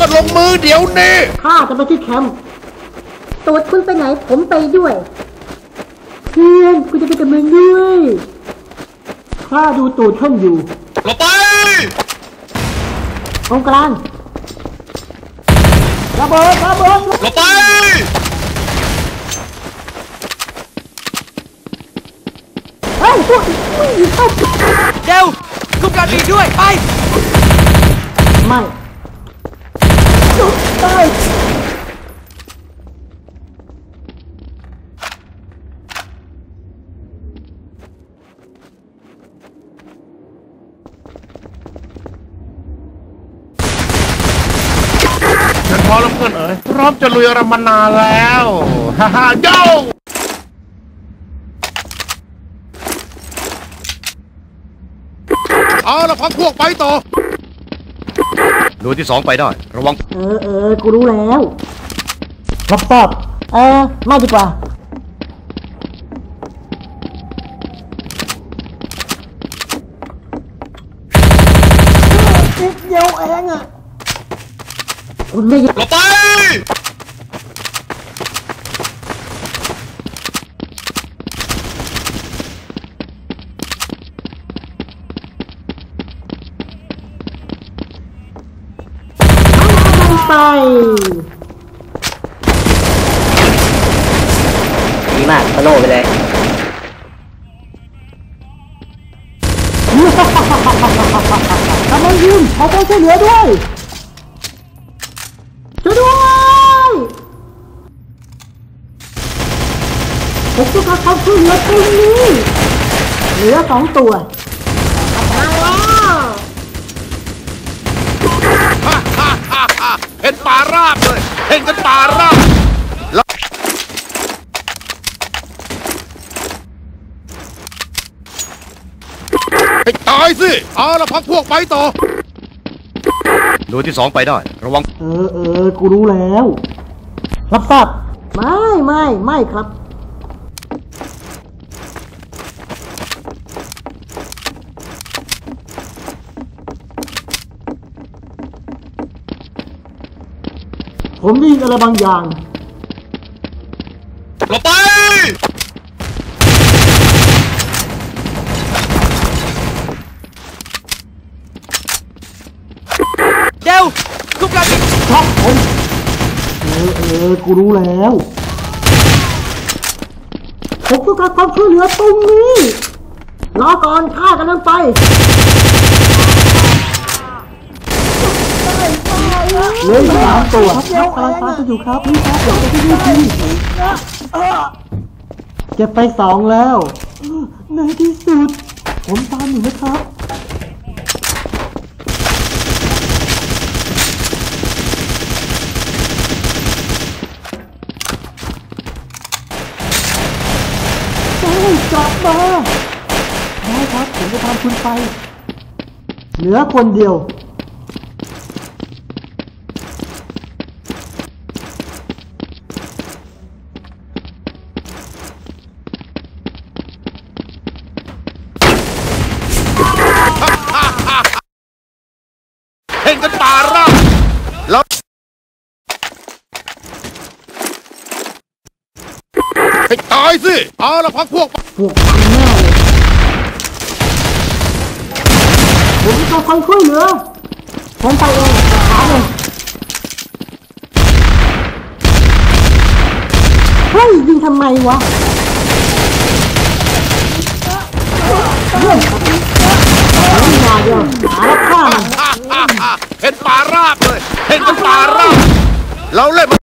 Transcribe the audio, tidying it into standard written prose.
ก็ลงมือเดี๋ยวนี้ข้าจะไปที่แคมป์ตูดคุณไปไหนผมไปด้วยเพื่อนกูจะไปกับมึงด้วยข้าดูตูดท่านอยู่หลบไปตรงกลางระเบิดหลบไปเฮ้ยพวกมึงเข้าเดี๋ยวคุมการบินด้วยไปไม่จุดไปฉันพร้อมแล้วเพื่อนเอ๋ยพร้อมจะลุยรำมานานแล้วฮ่าฮ่าโย่เอาละพักพวกไปต่อหน่วยที่2ไปได้ระวังกูรู้แล้วรับทราบไม่ดีกว่านิดเดียวเองอ่ะคุณไม่หลบไปดีมากสโลว์ไปเลยกำลังยืนขอความช่วยเหลือด้วยช่วยด้วยผมต้องการความช่วยเหลือตรงนี้เหลือ2 ตัวมาแล้วเห็นป่าราบเลยเห็นกันป่าราบให้ตายสิเอาละพักพวกไปต่อหน่วยที่2ไปได้ระวังกูรู้แล้วรับทราบไม่ครับผมได้ยินอะไรบางอย่างหลบไปเดี๋ยวคุมการบินครับผมกูรู้แล้วผมต้องการความช่วยเหลือตรงนี้รอก่อนข้ากำลังไปเลย3 ตัวครับกำลังตามไปอยู่ครับนี่ครับเดี๋ยวไปที่นี่ทีเก็บไป2แล้วในที่สุดผมตามอยู่นะครับกลับมาได้ครับผมจะตามคุณไปเหลือคนเดียวเห็นกันป่าราบแล้วให้ตายสิเอาละพักพวกพังแน่เลยผมจะคอยช่วยเหลือผมไปเองหาเลยเฮ้ยยิงทำไมวะเรื่องมาเดียวหาแล้วฆ่ามันเห็นป่าราบเลยเห็นกันป่าราบเราเล่น